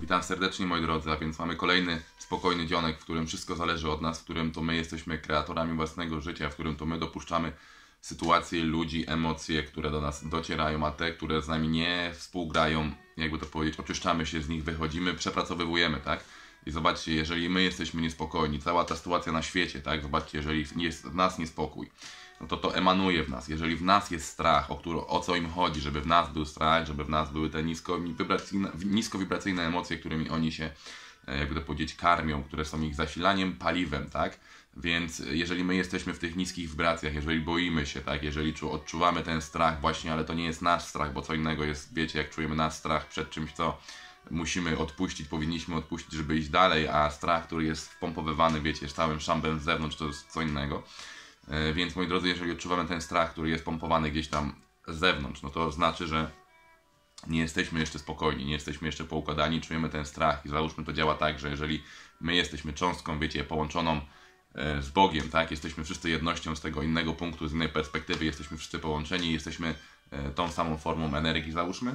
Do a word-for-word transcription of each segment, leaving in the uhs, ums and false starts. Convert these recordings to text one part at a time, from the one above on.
Witam serdecznie, moi drodzy, a więc mamy kolejny spokojny dzionek, w którym wszystko zależy od nas, w którym to my jesteśmy kreatorami własnego życia, w którym to my dopuszczamy sytuacje, ludzi, emocje, które do nas docierają, a te, które z nami nie współgrają, jakby to powiedzieć, oczyszczamy się z nich, wychodzimy, przepracowywujemy, tak? I zobaczcie, jeżeli my jesteśmy niespokojni, cała ta sytuacja na świecie, tak? Zobaczcie, jeżeli jest w nas niespokój, no to to emanuje w nas. Jeżeli w nas jest strach, o, który, o co im chodzi, żeby w nas był strach, żeby w nas były te niskowibracyjne, niskowibracyjne emocje, którymi oni się, jakby to powiedzieć, karmią, które są ich zasilaniem, paliwem, tak? Więc jeżeli my jesteśmy w tych niskich wibracjach, jeżeli boimy się, tak? Jeżeli odczuwamy ten strach właśnie, ale to nie jest nasz strach, bo co innego jest, wiecie, jak czujemy nasz strach przed czymś, co musimy odpuścić, powinniśmy odpuścić, żeby iść dalej, a strach, który jest wpompowywany, wiecie, z całym szambem z zewnątrz, to jest co innego. Więc moi drodzy, jeżeli odczuwamy ten strach, który jest pompowany gdzieś tam z zewnątrz, no to znaczy, że nie jesteśmy jeszcze spokojni, nie jesteśmy jeszcze poukładani, czujemy ten strach i załóżmy to działa tak, że jeżeli my jesteśmy cząstką, wiecie, połączoną z Bogiem, tak, jesteśmy wszyscy jednością z tego innego punktu, z innej perspektywy, jesteśmy wszyscy połączeni, jesteśmy tą samą formą energii, załóżmy.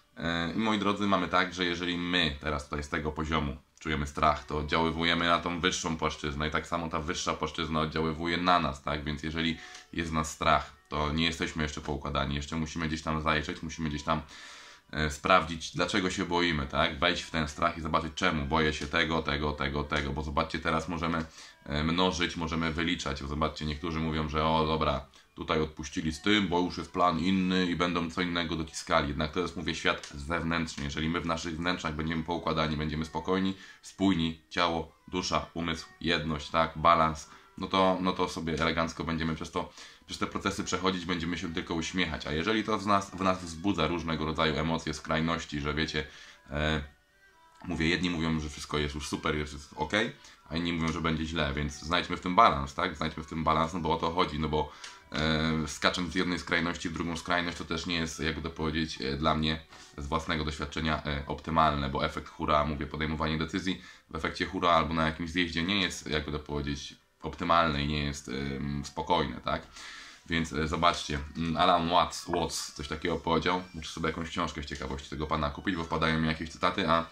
I moi drodzy, mamy tak, że jeżeli my teraz tutaj z tego poziomu czujemy strach, to oddziaływujemy na tą wyższą płaszczyznę i tak samo ta wyższa płaszczyzna oddziaływuje na nas, tak? Więc jeżeli jest w nas strach, to nie jesteśmy jeszcze poukładani, jeszcze musimy gdzieś tam zajrzeć, musimy gdzieś tam e, sprawdzić, dlaczego się boimy, tak? Wejść w ten strach i zobaczyć, czemu boję się tego, tego, tego, tego, bo zobaczcie, teraz możemy e, mnożyć, możemy wyliczać, bo zobaczcie, niektórzy mówią, że o dobra, tutaj odpuścili z tym, bo już jest plan inny i będą co innego dociskali. Jednak to jest, mówię, świat zewnętrzny. Jeżeli my w naszych wnętrzach będziemy poukładani, będziemy spokojni, spójni, ciało, dusza, umysł, jedność, tak, balans, no to, no to sobie elegancko będziemy przez to, przez te procesy przechodzić, będziemy się tylko uśmiechać. A jeżeli to w nas, w nas wzbudza różnego rodzaju emocje, skrajności, że wiecie, e, mówię, jedni mówią, że wszystko jest już super, jest ok, a inni mówią, że będzie źle, więc znajdźmy w tym balans, tak? Znajdźmy w tym balans, no bo o to chodzi, no bo e, skacząc z jednej skrajności w drugą skrajność, to też nie jest, jakby to powiedzieć, e, dla mnie z własnego doświadczenia e, optymalne, bo efekt hura, mówię, podejmowanie decyzji w efekcie hura albo na jakimś zjeździe nie jest, jakby to powiedzieć, optymalne i nie jest e, spokojne, tak? Więc e, zobaczcie, Alan Watts, Watts coś takiego powiedział, muszę sobie jakąś książkę z ciekawości tego pana kupić, bo wpadają mi jakieś cytaty, a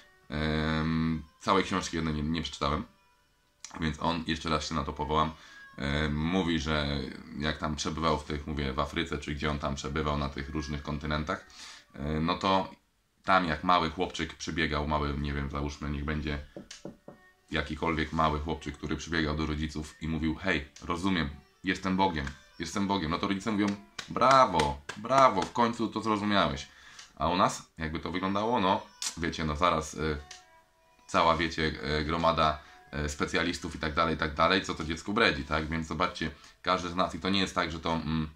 Um, całej książki jednej nie, nie przeczytałem, więc on, jeszcze raz się na to powołam, um, mówi, że jak tam przebywał w tych, mówię, w Afryce, czy gdzie on tam przebywał na tych różnych kontynentach, um, no to tam jak mały chłopczyk przybiegał, mały, nie wiem, załóżmy, niech będzie jakikolwiek mały chłopczyk, który przybiegał do rodziców i mówił, hej, rozumiem, jestem Bogiem, jestem Bogiem, no to rodzice mówią, brawo, brawo, w końcu to zrozumiałeś. A u nas, jakby to wyglądało, no wiecie, no zaraz y, cała, wiecie, y, gromada y, specjalistów i tak dalej, i tak dalej, co to dziecko bredzi, tak? Więc zobaczcie, każdy z nas, i to nie jest tak, że to, mm,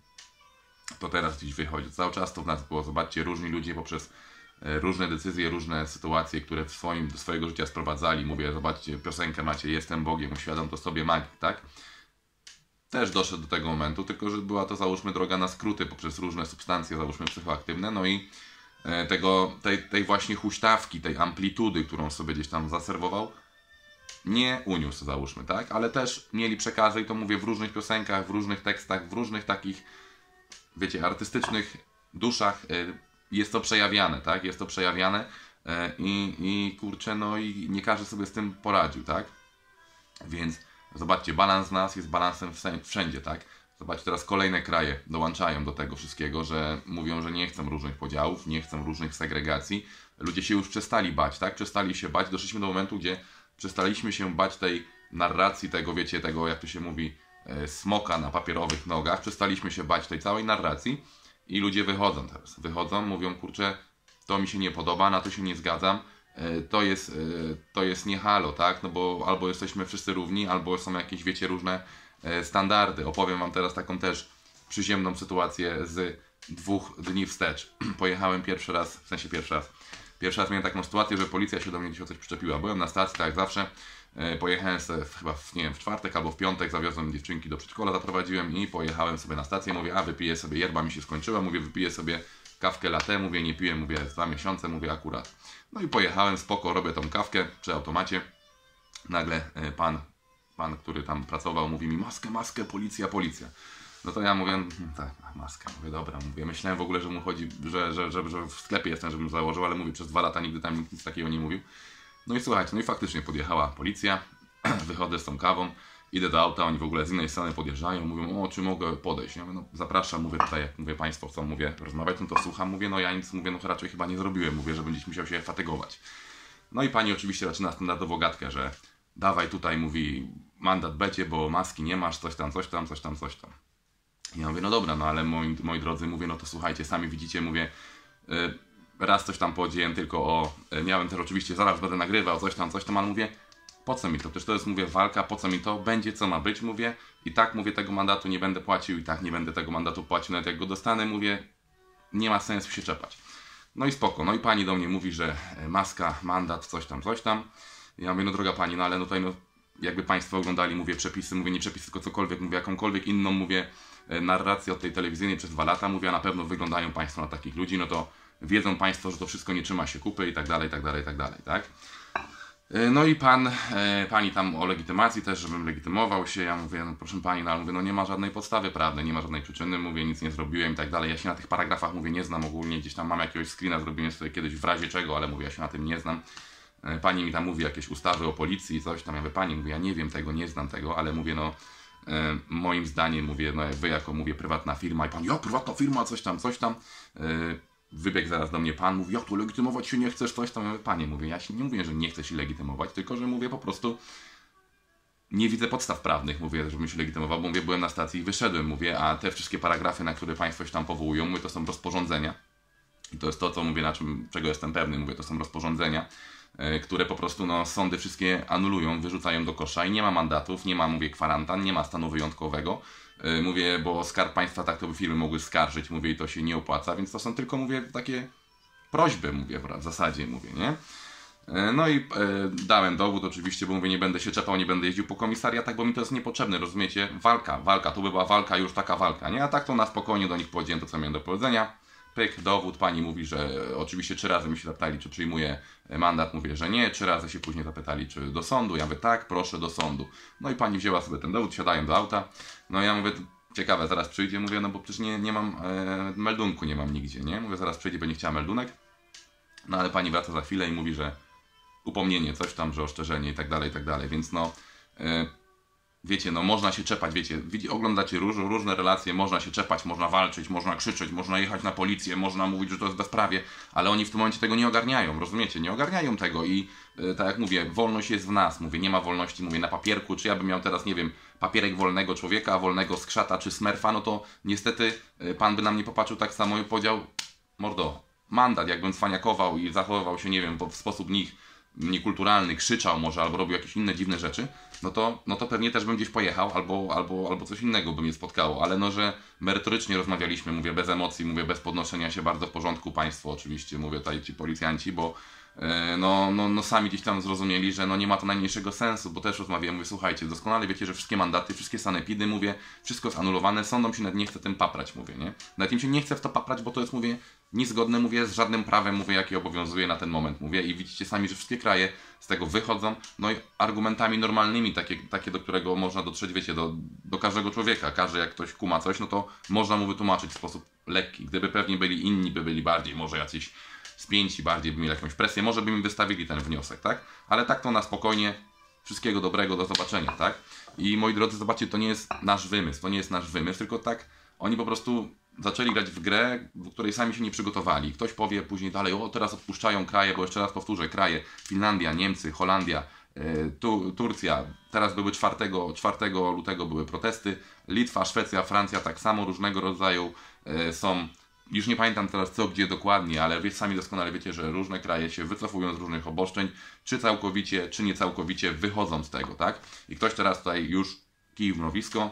to teraz gdzieś wychodzi, cały czas to w nas było, zobaczcie, różni ludzie poprzez y, różne decyzje, różne sytuacje, które w swoim, do swojego życia sprowadzali, mówię, zobaczcie, piosenkę macie, jestem Bogiem, uświadom to sobie magii, tak? Też doszedł do tego momentu, tylko że była to, załóżmy, droga na skróty poprzez różne substancje, załóżmy, psychoaktywne, no i Tego, tej, tej właśnie huśtawki, tej amplitudy, którą sobie gdzieś tam zaserwował, nie uniósł, załóżmy, tak? Ale też mieli przekazy, i to mówię, w różnych piosenkach, w różnych tekstach, w różnych takich, wiecie, artystycznych duszach jest to przejawiane, tak? Jest to przejawiane i, i kurczę, no i nie każdy sobie z tym poradził, tak? Więc zobaczcie, balans w nas jest balansem wszędzie, tak? Zobaczcie, teraz kolejne kraje dołączają do tego wszystkiego, że mówią, że nie chcą różnych podziałów, nie chcą różnych segregacji. Ludzie się już przestali bać, tak? Przestali się bać. Doszliśmy do momentu, gdzie przestaliśmy się bać tej narracji, tego, wiecie, tego, jak to się mówi, e, smoka na papierowych nogach. Przestaliśmy się bać tej całej narracji i ludzie wychodzą teraz. Wychodzą, mówią, kurczę, to mi się nie podoba, na to się nie zgadzam. E, to jest, e, to jest nie halo, tak? No bo albo jesteśmy wszyscy równi, albo są jakieś, wiecie, różne standardy. Opowiem wam teraz taką też przyziemną sytuację z dwóch dni wstecz. Pojechałem pierwszy raz, w sensie pierwszy raz, pierwszy raz miałem taką sytuację, że policja się do mnie dzisiaj coś przyczepiła. Byłem na stacji, tak jak zawsze, pojechałem sobie chyba w, nie wiem, w czwartek albo w piątek, zawiozłem dziewczynki do przedszkola, zaprowadziłem i pojechałem sobie na stację, mówię, a wypiję sobie, yerba mi się skończyła, mówię, wypiję sobie kawkę latte, mówię, nie piłem, mówię, dwa miesiące, mówię, akurat. No i pojechałem, spoko, robię tą kawkę przy automacie, nagle pan Pan, który tam pracował, mówi mi, maskę, maskę, policja, policja. No to ja mówię, hmm, tak, maska, mówię, dobra, mówię, myślałem w ogóle, że mu chodzi, że, że, że, że w sklepie jestem, żebym założył, ale mówię, przez dwa lata nigdy tam nic takiego nie mówił. No i słuchajcie, no i faktycznie podjechała policja, wychodzę z tą kawą, idę do auta, oni w ogóle z innej strony podjeżdżają, mówią, o, czy mogę podejść? Ja mówię, no zapraszam, mówię tutaj, jak mówię, państwo chcą, mówię, rozmawiać, no to słucham, mówię, no ja nic, mówię, no raczej chyba nie zrobiłem, mówię, że będziesz musiał się fatygować. No i pani oczywiście zaczyna standardową gadkę, że dawaj tutaj, mówi, mandat będzie, bo maski nie masz, coś tam, coś tam, coś tam, coś tam. Ja mówię, no dobra, no ale moi, moi drodzy, mówię, no to słuchajcie, sami widzicie, mówię, yy, raz coś tam powiedziałem tylko o, yy, miałem też oczywiście, zaraz będę nagrywał, coś tam, coś tam, ale mówię, po co mi to? Przecież to jest, mówię, walka, po co mi to? Będzie co ma być, mówię, i tak, mówię, tego mandatu nie będę płacił, i tak nie będę tego mandatu płacił, nawet jak go dostanę, mówię, nie ma sensu się czepać. No i spoko, no i pani do mnie mówi, że maska, mandat, coś tam, coś tam. Ja mówię, no droga pani, no ale no tutaj, no, jakby państwo oglądali, mówię, przepisy, mówię, nie przepisy, tylko cokolwiek, mówię, jakąkolwiek inną, mówię, narrację od tej telewizyjnej przez dwa lata, mówię, a na pewno wyglądają państwo na takich ludzi, no to wiedzą państwo, że to wszystko nie trzyma się kupy i tak dalej, i tak dalej, i tak dalej, tak? No i pan, pani tam o legitymacji też, żebym legitymował się, ja mówię, no proszę pani, no ale mówię, no nie ma żadnej podstawy prawnej, nie ma żadnej przyczyny, mówię, nic nie zrobiłem i tak dalej, ja się na tych paragrafach, mówię, nie znam ogólnie, gdzieś tam mam jakiegoś screena, zrobiłem sobie kiedyś w razie czego, ale mówię, ja się na tym nie znam. Pani mi tam mówi jakieś ustawy o policji i coś tam, ja mówię, pani, mówię, ja nie wiem tego, nie znam tego, ale mówię, no e, moim zdaniem, mówię, no wy jako, mówię, prywatna firma i pan, ja, prywatna firma, coś tam, coś tam, e, wybiegł zaraz do mnie pan, mówi, jak tu legitymować się nie chcesz, coś tam, ja mówię, panie, mówię, ja się nie mówię, że nie chcę się legitymować, tylko, że mówię, po prostu nie widzę podstaw prawnych, mówię, żebym się legitymował, bo mówię, byłem na stacji i wyszedłem, mówię, a te wszystkie paragrafy, na które państwo się tam powołują, mówię, to są rozporządzenia i to jest to, co mówię, na czym, czego jestem pewny, mówię, to są rozporządzenia, które po prostu no, sądy wszystkie anulują, wyrzucają do kosza i nie ma mandatów, nie ma, mówię, kwarantan, nie ma stanu wyjątkowego. Yy, mówię, bo Skarb Państwa tak to by firmy mogły skarżyć, mówię, i to się nie opłaca, więc to są tylko, mówię, takie prośby, mówię, w zasadzie, mówię, nie? Yy, no i yy, dałem dowód oczywiście, bo mówię, nie będę się czepał, nie będę jeździł po komisariatach, bo mi to jest niepotrzebne, rozumiecie? Walka, walka, to by była walka, już taka walka, nie? A tak to na spokojnie do nich powiedziałem to, co miałem do powiedzenia. Pyk, dowód, pani mówi, że oczywiście trzy razy mi się zapytali, czy przyjmuje mandat, mówię, że nie, trzy razy się później zapytali, czy do sądu, ja mówię, tak, proszę, do sądu. No i pani wzięła sobie ten dowód, siadają do auta, no ja mówię, ciekawe, zaraz przyjdzie, mówię, no bo przecież nie, nie mam e, meldunku, nie mam nigdzie, nie, mówię, zaraz przyjdzie, będzie chciała meldunek, no ale pani wraca za chwilę i mówi, że upomnienie, coś tam, że oszczerzenie i tak dalej, i tak dalej, więc no... E, Wiecie, no można się czepać, wiecie, oglądacie róż, różne relacje, można się czepać, można walczyć, można krzyczeć, można jechać na policję, można mówić, że to jest bezprawie, ale oni w tym momencie tego nie ogarniają, rozumiecie, nie ogarniają tego i e, tak jak mówię, wolność jest w nas, mówię, nie ma wolności, mówię, na papierku, czy ja bym miał teraz, nie wiem, papierek wolnego człowieka, wolnego skrzata czy smerfa, no to niestety e, pan by na mnie popatrzył tak samo i powiedział, mordo, mandat, jakbym cwaniakował i zachowywał się, nie wiem, w sposób nich niekulturalny, krzyczał może, albo robił jakieś inne dziwne rzeczy, no to, no to pewnie też bym gdzieś pojechał, albo, albo, albo coś innego by mnie spotkało, ale no, że merytorycznie rozmawialiśmy, mówię, bez emocji, mówię, bez podnoszenia się, bardzo w porządku państwo oczywiście, mówię tutaj ci policjanci, bo e, no, no, no sami gdzieś tam zrozumieli, że no nie ma to najmniejszego sensu, bo też rozmawiałem, mówię, słuchajcie, doskonale wiecie, że wszystkie mandaty, wszystkie sanepidy, mówię, wszystko jest anulowane, sądom się nawet nie chce tym paprać, mówię, nie? Nawet im się nie chce w to paprać, bo to jest, mówię, niezgodne, mówię, z żadnym prawem, mówię, jakie obowiązuje na ten moment, mówię, i widzicie sami, że wszystkie kraje z tego wychodzą, no i argumentami normalnymi, takie, takie do którego można dotrzeć, wiecie, do, do każdego człowieka, każdy jak ktoś kuma coś, no to można mu wytłumaczyć w sposób lekki, gdyby pewnie byli inni, by byli bardziej, może jacyś spięci, bardziej by mieli jakąś presję, może by mi wystawili ten wniosek, tak, ale tak to na spokojnie, wszystkiego dobrego, do zobaczenia, tak, i moi drodzy, zobaczcie, to nie jest nasz wymysł, to nie jest nasz wymysł, tylko tak, oni po prostu zaczęli grać w grę, w której sami się nie przygotowali. Ktoś powie później dalej, o teraz odpuszczają kraje, bo jeszcze raz powtórzę, kraje Finlandia, Niemcy, Holandia, e, tu, Turcja, teraz były czwartego lutego były protesty, Litwa, Szwecja, Francja tak samo, różnego rodzaju e, są, już nie pamiętam teraz co, gdzie dokładnie, ale wy sami doskonale wiecie, że różne kraje się wycofują z różnych obostrzeń, czy całkowicie, czy nie całkowicie wychodzą z tego, tak? I ktoś teraz tutaj już kij w mrowisko,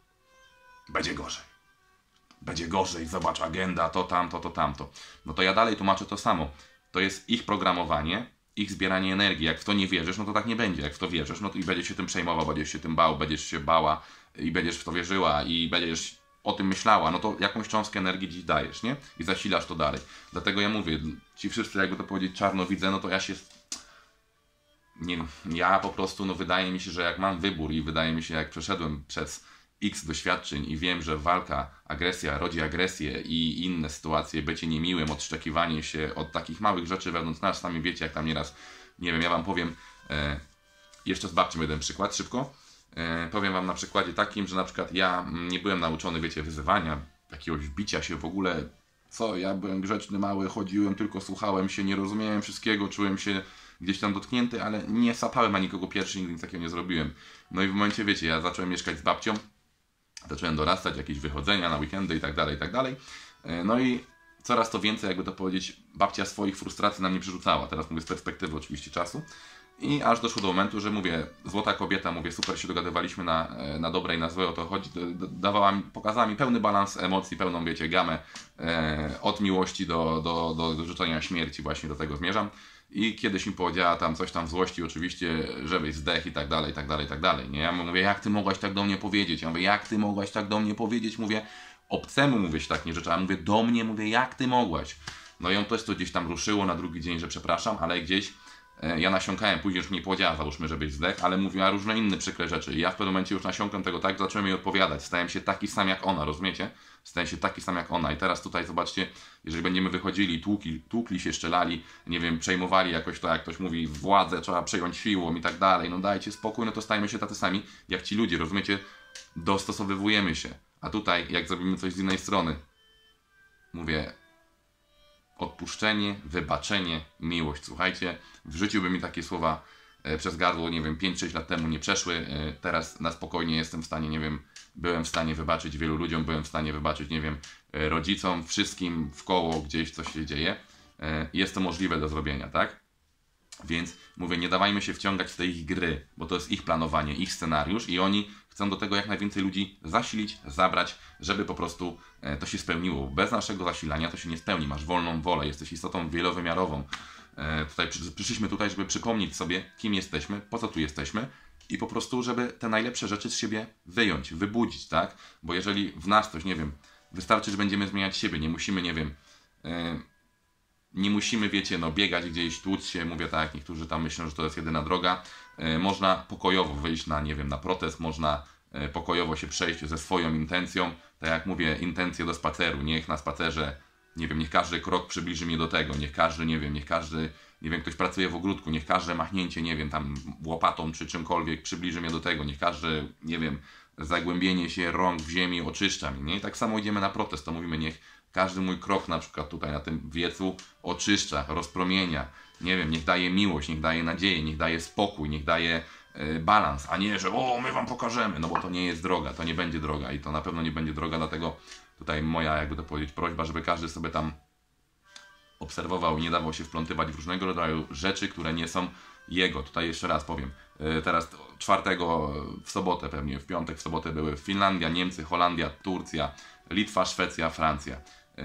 będzie gorzej. Będzie gorzej, zobacz, agenda, to tamto, to tamto. No to ja dalej tłumaczę to samo. To jest ich programowanie, ich zbieranie energii. Jak w to nie wierzysz, no to tak nie będzie. Jak w to wierzysz, no to i będziesz się tym przejmował, będziesz się tym bał, będziesz się bała i będziesz w to wierzyła i będziesz o tym myślała, no to jakąś cząstkę energii dziś dajesz, nie? I zasilasz to dalej. Dlatego ja mówię, ci wszyscy, jakby to powiedzieć, czarno widzę, no to ja się... Nie, ja po prostu, no wydaje mi się, że jak mam wybór i wydaje mi się, jak przeszedłem przez X doświadczeń i wiem, że walka, agresja rodzi agresję i inne sytuacje, bycie niemiłym, odszczekiwanie się od takich małych rzeczy wewnątrz nas, sami wiecie, jak tam nieraz, nie wiem, ja wam powiem, e, jeszcze z babcią jeden przykład, szybko. E, powiem wam na przykładzie takim, że na przykład ja nie byłem nauczony, wiecie, wyzywania, jakiegoś bicia się w ogóle, co, ja byłem grzeczny, mały, chodziłem, tylko słuchałem się, nie rozumiałem wszystkiego, czułem się gdzieś tam dotknięty, ale nie sapałem ani kogo pierwszy, nigdy nic takiego nie zrobiłem. No i w momencie, wiecie, ja zacząłem mieszkać z babcią, zacząłem dorastać, jakieś wychodzenia na weekendy i tak dalej, i tak dalej. No i coraz to więcej, jakby to powiedzieć, babcia swoich frustracji na mnie przerzucała. Teraz mówię z perspektywy oczywiście czasu. I aż doszło do momentu, że mówię, złota kobieta, mówię, super się dogadywaliśmy na, na dobre i na złe, o to chodzi. Dawała mi, pokazała mi pełny balans emocji, pełną, wiecie, gamę e, od miłości do, do, do, do życzenia śmierci, właśnie do tego zmierzam. I kiedyś mi powiedziała tam coś tam w złości oczywiście, żebyś zdech i tak dalej, i tak dalej, i tak dalej. Nie? Ja mówię, jak ty mogłaś tak do mnie powiedzieć? Ja mówię, jak ty mogłaś tak do mnie powiedzieć? Mówię, obcemu mówię się tak nie życzę, a mówię, do mnie, mówię, jak ty mogłaś? No i ją też to gdzieś tam ruszyło na drugi dzień, że przepraszam, ale gdzieś e, ja nasiąkałem, później już mi nie powiedziała, załóżmy, żebyś zdech, ale mówiła różne inne przykre rzeczy. I ja w pewnym momencie już nasiąkłem tego tak, że zacząłem jej odpowiadać. Stałem się taki sam jak ona, rozumiecie? Stałem się taki sam jak ona. I teraz tutaj zobaczcie, jeżeli będziemy wychodzili, tłukli, tłukli się, szczelali, nie wiem, przejmowali jakoś to, jak ktoś mówi, władzę trzeba przejąć siłą i tak dalej, no dajcie spokój, no to stajemy się tacy sami, jak ci ludzie, rozumiecie? Dostosowywujemy się. A tutaj, jak zrobimy coś z innej strony, mówię, odpuszczenie, wybaczenie, miłość. Słuchajcie, w życiu by mi takie słowa e, przez gardło, nie wiem, pięć sześć lat temu nie przeszły. E, teraz na spokojnie jestem w stanie, nie wiem, byłem w stanie wybaczyć wielu ludziom, byłem w stanie wybaczyć, nie wiem, e, rodzicom, wszystkim w koło gdzieś coś się dzieje. E, jest to możliwe do zrobienia, tak? Więc mówię, nie dawajmy się wciągać w te ich gry, bo to jest ich planowanie, ich scenariusz i oni chcą do tego jak najwięcej ludzi zasilić, zabrać, żeby po prostu e, to się spełniło. Bez naszego zasilania to się nie spełni. Masz wolną wolę, jesteś istotą wielowymiarową. E, tutaj przy, przyszliśmy tutaj, żeby przypomnieć sobie, kim jesteśmy, po co tu jesteśmy i po prostu, żeby te najlepsze rzeczy z siebie wyjąć, wybudzić, tak? Bo jeżeli w nas coś, nie wiem, wystarczy, że będziemy zmieniać siebie, nie musimy, nie wiem, e, nie musimy, wiecie, no biegać gdzieś, tłuc się, mówię tak, niektórzy tam myślą, że to jest jedyna droga. E, można pokojowo wyjść na, nie wiem, na protest, można e, pokojowo się przejść ze swoją intencją. Tak jak mówię, intencje do spaceru, niech na spacerze, nie wiem, niech każdy krok przybliży mnie do tego, niech każdy, nie wiem, niech każdy, nie wiem, ktoś pracuje w ogródku, niech każde machnięcie, nie wiem, tam łopatą czy czymkolwiek przybliży mnie do tego, niech każdy, nie wiem, zagłębienie się rąk w ziemi oczyszcza mnie, nie? I tak samo idziemy na protest, to mówimy, niech każdy mój krok na przykład tutaj na tym wiecu oczyszcza, rozpromienia. Nie wiem, niech daje miłość, niech daje nadzieję, niech daje spokój, niech daje y, balans, a nie, że o, my wam pokażemy, no bo to nie jest droga, to nie będzie droga i to na pewno nie będzie droga, dlatego tutaj moja, jakby to powiedzieć, prośba, żeby każdy sobie tam obserwował i nie dawał się wplątywać w różnego rodzaju rzeczy, które nie są jego. Tutaj jeszcze raz powiem, y, teraz czwartego w sobotę pewnie, w piątek, w sobotę były Finlandia, Niemcy, Holandia, Turcja, Litwa, Szwecja, Francja.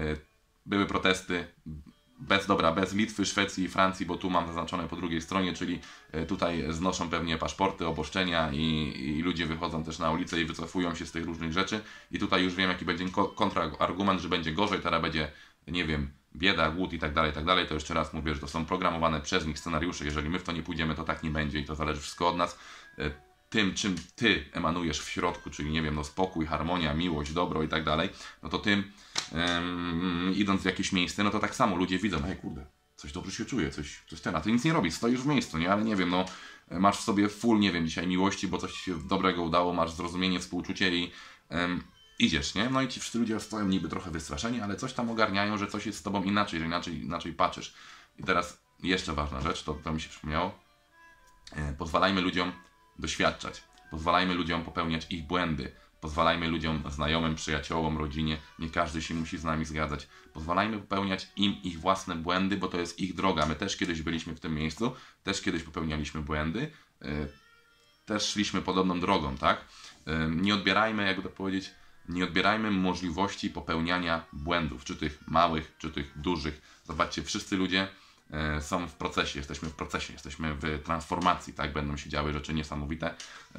Były protesty bez, dobra, bez Litwy, Szwecji i Francji, bo tu mam zaznaczone po drugiej stronie, czyli tutaj znoszą pewnie paszporty, obostrzenia i, i ludzie wychodzą też na ulicę i wycofują się z tych różnych rzeczy. I tutaj już wiem, jaki będzie kontrargument, że będzie gorzej, teraz będzie, nie wiem, bieda, głód i tak dalej, i tak dalej. To jeszcze raz mówię, że to są programowane przez nich scenariusze. Jeżeli my w to nie pójdziemy, to tak nie będzie i to zależy wszystko od nas. Tym, czym ty emanujesz w środku, czyli nie wiem, no spokój, harmonia, miłość, dobro i tak dalej, no to tym um, idąc w jakieś miejsce, no to tak samo ludzie widzą, hej kurde, coś dobrze się czuje, coś, coś ten, a ty nic nie robisz, stoisz w miejscu, nie, ale nie wiem, no masz w sobie full, nie wiem, dzisiaj miłości, bo coś się dobrego udało, masz zrozumienie, współczucie i um, idziesz, nie, no i ci wszyscy ludzie stoją niby trochę wystraszeni, ale coś tam ogarniają, że coś jest z tobą inaczej, że inaczej, inaczej patrzysz. I teraz jeszcze ważna rzecz, to, to mi się przypomniało, e, pozwalajmy ludziom doświadczać. Pozwalajmy ludziom popełniać ich błędy. Pozwalajmy ludziom, znajomym, przyjaciołom, rodzinie, nie każdy się musi z nami zgadzać. Pozwalajmy popełniać im ich własne błędy, bo to jest ich droga. My też kiedyś byliśmy w tym miejscu, też kiedyś popełnialiśmy błędy, yy, też szliśmy podobną drogą, tak? Yy, nie odbierajmy, jakby to powiedzieć, nie odbierajmy możliwości popełniania błędów, czy tych małych, czy tych dużych. Zobaczcie, wszyscy ludzie są w procesie, jesteśmy w procesie, jesteśmy w transformacji, tak? Będą się działy rzeczy niesamowite,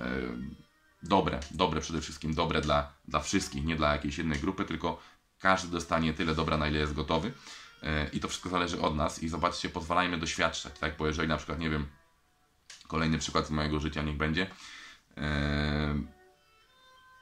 dobre, dobre przede wszystkim, dobre dla, dla wszystkich, nie dla jakiejś jednej grupy, tylko każdy dostanie tyle dobra, na ile jest gotowy i to wszystko zależy od nas i zobaczcie, pozwalajmy doświadczać, tak? Bo jeżeli na przykład, nie wiem, kolejny przykład z mojego życia niech będzie,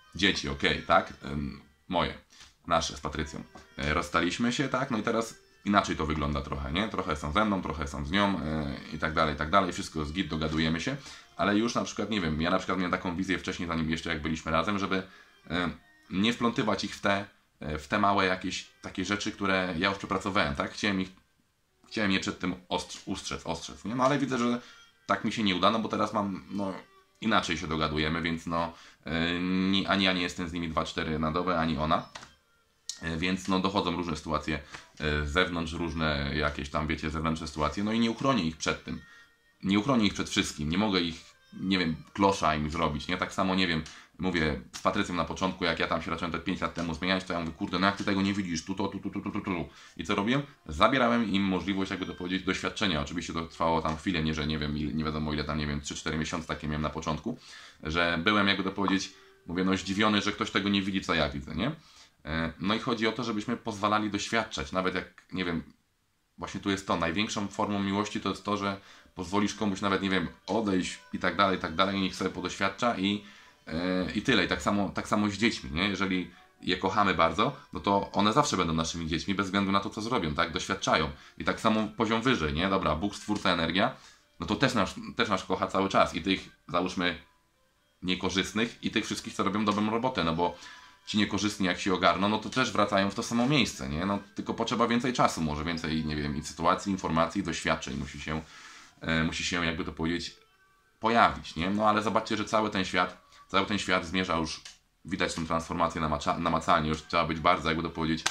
dzieci, okej, okay, tak, moje, nasze z Patrycją, rozstaliśmy się, tak, no i teraz inaczej to wygląda trochę, nie? Trochę są ze mną, trochę są z nią yy, i tak dalej, i tak dalej, wszystko z git, dogadujemy się, ale już na przykład, nie wiem, ja na przykład miałem taką wizję wcześniej, zanim jeszcze jak byliśmy razem, żeby yy, nie wplątywać ich w te, yy, w te małe jakieś takie rzeczy, które ja już przepracowałem, tak? Chciałem ich, chciałem je przed tym ostrz, ustrzec, ostrzec, nie? No ale widzę, że tak mi się nie uda, no bo teraz mam, no inaczej się dogadujemy, więc no yy, nie, ani ja nie jestem z nimi dwa cztery na dobę, ani ona. Więc no dochodzą różne sytuacje z zewnątrz, różne jakieś tam, wiecie, zewnętrzne sytuacje, no i nie uchronię ich przed tym. Nie uchronię ich przed wszystkim, nie mogę ich, nie wiem, klosza im zrobić, nie? Tak samo, nie wiem, mówię z Patrycją na początku, jak ja tam się zacząłem te pięć lat temu zmieniać, to ja mówię, kurde, no jak ty tego nie widzisz, tu to, tu, tu, tu, tu, tu, tu. I co robiłem? Zabierałem im możliwość, jakby to powiedzieć, doświadczenia. Oczywiście to trwało tam chwilę, nie, że nie wiem, nie wiadomo ile tam, nie wiem, trzy cztery miesiące takie miałem na początku, że byłem, jakby to powiedzieć, mówię, no zdziwiony, że ktoś tego nie widzi, co ja widzę, nie? No i chodzi o to, żebyśmy pozwalali doświadczać, nawet jak, nie wiem, właśnie tu jest to, największą formą miłości to jest to, że pozwolisz komuś nawet, nie wiem, odejść i tak dalej, i tak dalej, i niech sobie podoświadcza i, yy, i tyle. I tak samo, tak samo z dziećmi, nie? Jeżeli je kochamy bardzo, no to one zawsze będą naszymi dziećmi, bez względu na to, co zrobią, tak? Doświadczają. I tak samo poziom wyżej, nie? Dobra, Bóg, Stwórca, energia, no to też nas, też nas kocha cały czas i tych, załóżmy, niekorzystnych i tych wszystkich, co robią dobrą robotę, no bo ci niekorzystni jak się ogarną, no to też wracają w to samo miejsce, nie? No tylko potrzeba więcej czasu, może więcej, nie wiem, i sytuacji, informacji, doświadczeń musi się, e, musi się, jakby to powiedzieć, pojawić, nie? No ale zobaczcie, że cały ten świat, cały ten świat zmierza już, widać tę transformację namacalnie, już trzeba być bardzo, jakby to powiedzieć,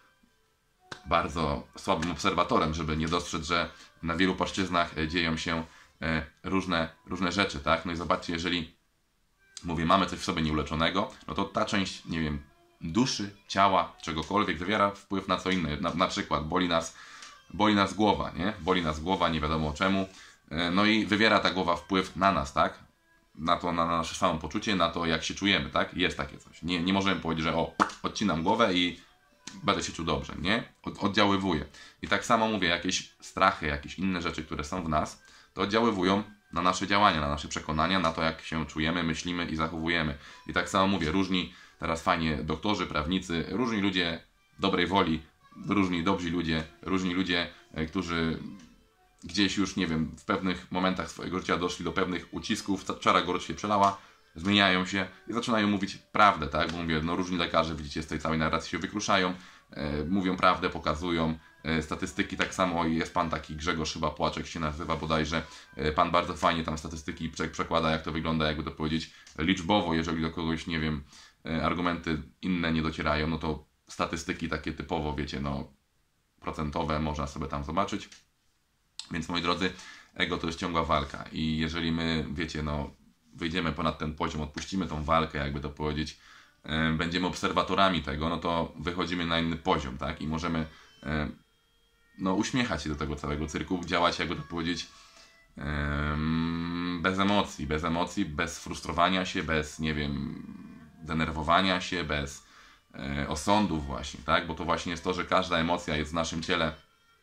bardzo słabym obserwatorem, żeby nie dostrzec, że na wielu płaszczyznach dzieją się e, różne, różne rzeczy, tak? No i zobaczcie, jeżeli mówię, mamy coś w sobie nieuleczonego, no to ta część, nie wiem, duszy, ciała, czegokolwiek wywiera wpływ na co inne. Na, na przykład boli nas, boli nas głowa, nie? Boli nas głowa, nie wiadomo czemu. No i wywiera ta głowa wpływ na nas, tak? Na to, na nasze samopoczucie, na to, jak się czujemy, tak? Jest takie coś. Nie, nie możemy powiedzieć, że o, odcinam głowę i będę się czuł dobrze, nie? Od, oddziaływuje. I tak samo mówię, jakieś strachy, jakieś inne rzeczy, które są w nas, to oddziaływują na nasze działania, na nasze przekonania, na to, jak się czujemy, myślimy i zachowujemy. I tak samo mówię, różni teraz fajnie doktorzy, prawnicy, różni ludzie dobrej woli, różni dobrzy ludzie, różni ludzie, którzy gdzieś już, nie wiem, w pewnych momentach swojego życia doszli do pewnych ucisków, czara gorąco się przelała, zmieniają się i zaczynają mówić prawdę, tak? Bo mówię, no różni lekarze, widzicie, z tej całej narracji się wykruszają, e, mówią prawdę, pokazują e, statystyki, tak samo jest pan taki Grzegorz chyba Płaczek się nazywa bodajże, e, pan bardzo fajnie tam statystyki prze, przekłada, jak to wygląda, jakby to powiedzieć liczbowo, jeżeli do kogoś, nie wiem, e, argumenty inne nie docierają, no to statystyki takie typowo, wiecie, no procentowe można sobie tam zobaczyć. Więc moi drodzy, ego to jest ciągła walka i jeżeli my, wiecie, no wyjdziemy ponad ten poziom, odpuścimy tą walkę, jakby to powiedzieć, yy, będziemy obserwatorami tego, no to wychodzimy na inny poziom, tak? I możemy yy, no uśmiechać się do tego całego cyrku, działać, jakby to powiedzieć, yy, bez emocji, bez emocji, bez frustrowania się, bez, nie wiem, denerwowania się, bez yy, osądów właśnie, tak? Bo to właśnie jest to, że każda emocja jest w naszym ciele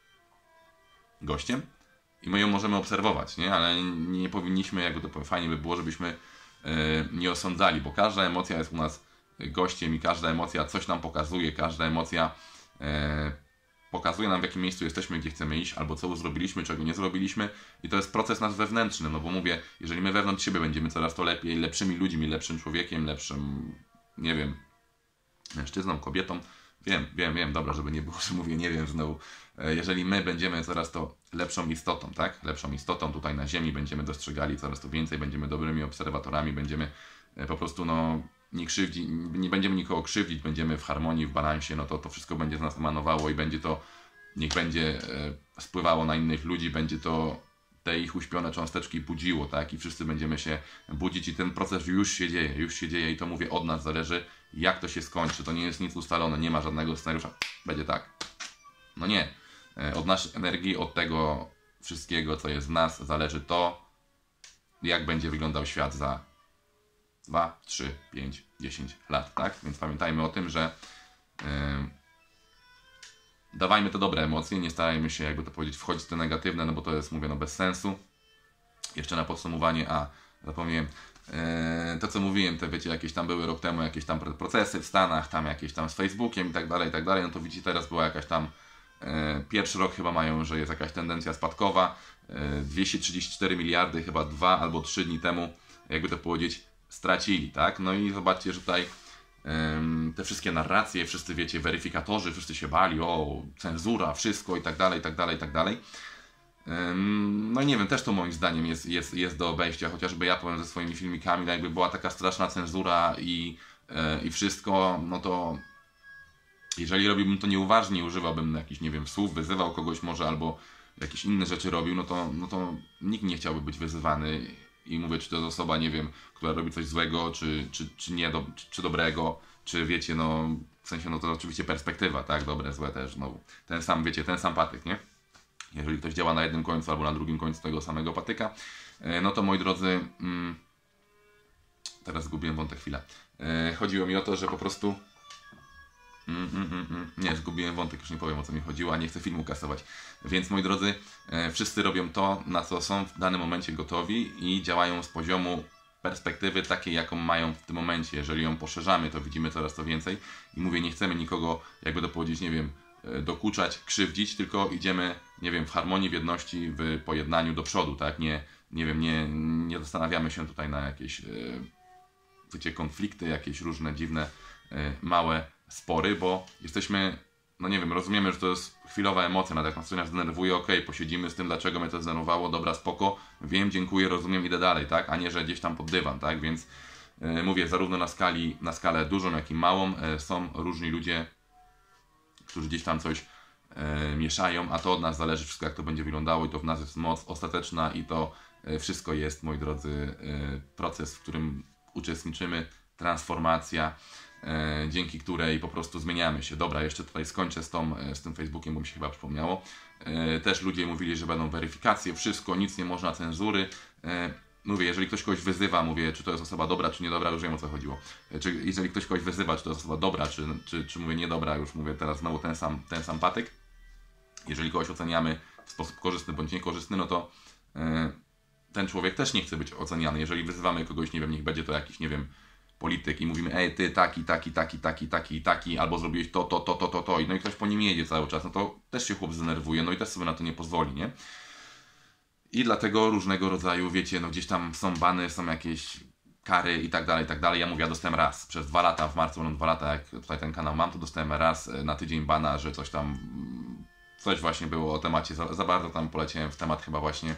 gościem i my ją możemy obserwować, nie? Ale nie powinniśmy, jakby to fajnie by było, żebyśmy yy, nie osądzali, bo każda emocja jest u nas gościem i każda emocja coś nam pokazuje, każda emocja yy, pokazuje nam, w jakim miejscu jesteśmy, gdzie chcemy iść, albo co zrobiliśmy, czego nie zrobiliśmy i to jest proces nasz wewnętrzny, no bo mówię, jeżeli my wewnątrz siebie będziemy coraz to lepiej, lepszymi ludźmi, lepszym człowiekiem, lepszym, nie wiem, mężczyzną, kobietą, wiem, wiem, wiem, dobra, żeby nie było, że mówię, nie wiem, znowu, jeżeli my będziemy coraz to lepszą istotą, tak, lepszą istotą tutaj na ziemi, będziemy dostrzegali coraz to więcej, będziemy dobrymi obserwatorami, będziemy po prostu, no, nie krzywdzi, nie będziemy nikogo krzywdzić, będziemy w harmonii, w balansie, no to to wszystko będzie z nas emanowało i będzie to, niech będzie e, spływało na innych ludzi, będzie to te ich uśpione cząsteczki budziło, tak, i wszyscy będziemy się budzić i ten proces już się dzieje, już się dzieje i to mówię, od nas zależy, jak to się skończy, to nie jest nic ustalone, nie ma żadnego scenariusza, będzie tak, no nie, e, od naszej energii, od tego wszystkiego, co jest w nas, zależy to, jak będzie wyglądał świat za dwa, trzy, pięć, dziesięć lat, tak? Więc pamiętajmy o tym, że yy, dawajmy te dobre emocje, nie starajmy się, jakby to powiedzieć, wchodzić w te negatywne, no bo to jest, mówię, no bez sensu. Jeszcze na podsumowanie, a zapomniałem, e, to co mówiłem, te wiecie, jakieś tam były rok temu jakieś tam procesy w Stanach, tam jakieś tam z Facebookiem i tak dalej, i tak dalej, no to widzicie, teraz była jakaś tam, e, pierwszy rok chyba mają, że jest jakaś tendencja spadkowa, e, dwieście trzydzieści cztery miliardy chyba dwa albo trzy dni temu, jakby to powiedzieć, stracili, tak? No i zobaczcie, że tutaj te wszystkie narracje, wszyscy wiecie, weryfikatorzy, wszyscy się bali, o, cenzura, wszystko i tak dalej, i tak dalej, i tak dalej. No i nie wiem, też to moim zdaniem jest, jest, jest do obejścia, chociażby ja powiem ze swoimi filmikami, no jakby była taka straszna cenzura i, i wszystko, no to jeżeli robiłbym to nieuważnie, używałbym jakichś, nie wiem, słów, wyzywał kogoś może albo jakieś inne rzeczy robił, no to, no to nikt nie chciałby być wyzywany. I mówię, czy to jest osoba, nie wiem, która robi coś złego, czy, czy, czy nie, do, czy, czy dobrego, czy wiecie, no, w sensie, no to oczywiście perspektywa, tak, dobre, złe też, no, ten sam, wiecie, ten sam patyk, nie? Jeżeli ktoś działa na jednym końcu albo na drugim końcu tego samego patyka, no to moi drodzy, mm, teraz zgubiłem wątek chwilę, chodziło mi o to, że po prostu, Mm, mm, mm, mm. Nie, zgubiłem wątek, już nie powiem o co mi chodziło, a nie chcę filmu kasować. Więc moi drodzy, e, wszyscy robią to, na co są w danym momencie gotowi i działają z poziomu perspektywy takiej, jaką mają w tym momencie. Jeżeli ją poszerzamy, to widzimy coraz to więcej. I mówię, nie chcemy nikogo, jakby to powiedzieć, nie wiem, e, dokuczać, krzywdzić, tylko idziemy, nie wiem, w harmonii, w jedności, w pojednaniu do przodu, tak? Nie, nie wiem, nie, nie zastanawiamy się tutaj na jakieś, e, wiecie, konflikty, jakieś różne dziwne, e, małe spory, bo jesteśmy, no nie wiem, rozumiemy, że to jest chwilowa emocja, nawet jak nas coś nas denerwuje, okej, okay, posiedzimy z tym, dlaczego mnie to zdenerwowało, dobra, spoko, wiem, dziękuję, rozumiem, idę dalej, tak, a nie, że gdzieś tam pod dywan, tak, więc yy, mówię, zarówno na skali, na skalę dużą, jak i małą yy, są różni ludzie, którzy gdzieś tam coś yy, mieszają, a to od nas zależy wszystko, jak to będzie wyglądało i to w nas jest moc ostateczna i to yy, wszystko jest, moi drodzy, yy, proces, w którym uczestniczymy, transformacja, E, dzięki której po prostu zmieniamy się. Dobra, jeszcze tutaj skończę z, tą, z tym Facebookiem, bo mi się chyba przypomniało. E, też ludzie mówili, że będą weryfikacje, wszystko, nic nie można, cenzury. E, mówię, jeżeli ktoś kogoś wyzywa, mówię, czy to jest osoba dobra, czy niedobra, już wiem o co chodziło. E, czy, jeżeli ktoś kogoś wyzywa, czy to jest osoba dobra, czy, czy, czy mówię niedobra, już mówię teraz znowu ten sam, ten sam patyk. Jeżeli kogoś oceniamy w sposób korzystny bądź niekorzystny, no to e, ten człowiek też nie chce być oceniany. Jeżeli wyzywamy kogoś, nie wiem, niech będzie to jakiś, nie wiem, polityk i mówimy, ej, ty taki, taki, taki, taki, taki, taki, albo zrobiłeś to, to, to, to, to, to, i no i ktoś po nim jedzie cały czas, no to też się chłop zdenerwuje, no i też sobie na to nie pozwoli, nie? I dlatego różnego rodzaju, wiecie, no gdzieś tam są bany, są jakieś kary i tak dalej, i tak dalej. Ja mówię, ja dostałem raz, przez dwa lata, w marcu będą dwa lata, jak tutaj ten kanał mam, to dostałem raz na tydzień bana, że coś tam, coś właśnie było o temacie, za, za bardzo tam poleciałem w temat chyba właśnie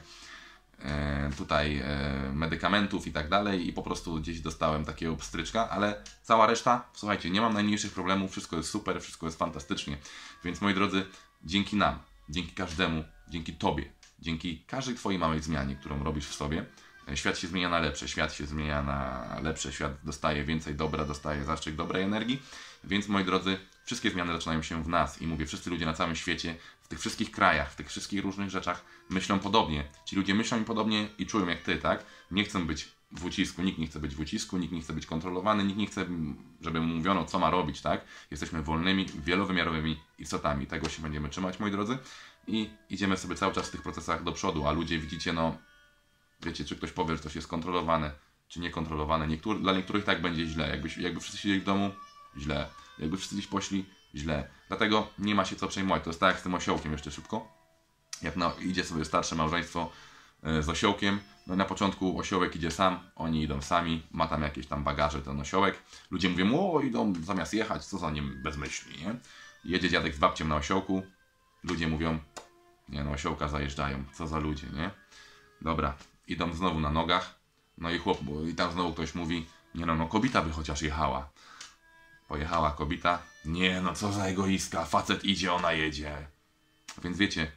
tutaj medykamentów i tak dalej i po prostu gdzieś dostałem takiego pstryczka, ale cała reszta, słuchajcie, nie mam najmniejszych problemów, wszystko jest super, wszystko jest fantastycznie, więc moi drodzy, dzięki nam, dzięki każdemu, dzięki Tobie, dzięki każdej Twojej małej zmianie, którą robisz w sobie, świat się zmienia na lepsze, świat się zmienia na lepsze, świat dostaje więcej dobra, dostaje zastrzyk dobrej energii, więc moi drodzy, wszystkie zmiany zaczynają się w nas i mówię, wszyscy ludzie na całym świecie, w tych wszystkich krajach, w tych wszystkich różnych rzeczach myślą podobnie. Ci ludzie myślą i podobnie i czują jak Ty, tak? Nie chcą być w ucisku, nikt nie chce być w ucisku, nikt nie chce być kontrolowany, nikt nie chce, żeby mu mówiono, co ma robić, tak? Jesteśmy wolnymi, wielowymiarowymi istotami. Tego się będziemy trzymać, moi drodzy. I idziemy sobie cały czas w tych procesach do przodu, a ludzie, widzicie, no, wiecie, czy ktoś powie, że coś jest kontrolowane, czy niekontrolowane. Niektóry, dla niektórych tak będzie źle. Jakby, jakby wszyscy siedzieli w domu, źle. Jakby wszyscy gdzieś poszli, źle. Dlatego nie ma się co przejmować. To jest tak jak z tym osiołkiem jeszcze szybko. Jak no, idzie sobie starsze małżeństwo z osiołkiem, no na początku osiołek idzie sam, oni idą sami, ma tam jakieś tam bagaże ten osiołek. Ludzie mówią, o, idą zamiast jechać, co za nim bezmyślni, nie? Jedzie dziadek z babcią na osiołku, ludzie mówią, nie no, osiołka zajeżdżają, co za ludzie, nie? Dobra, idą znowu na nogach, no i chłop, bo i tam znowu ktoś mówi, nie no, no kobieta by chociaż jechała. Pojechała kobieta, nie no, co za egoistka, facet idzie, ona jedzie. Więc wiecie,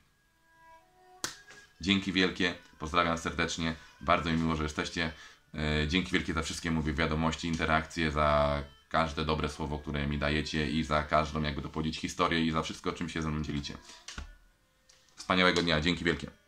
dzięki wielkie, pozdrawiam serdecznie, bardzo mi miło, że jesteście. Dzięki wielkie za wszystkie, mówię, wiadomości, interakcje, za każde dobre słowo, które mi dajecie i za każdą, jakby to powiedzieć, historię i za wszystko, czym się ze mną dzielicie. Wspaniałego dnia, dzięki wielkie.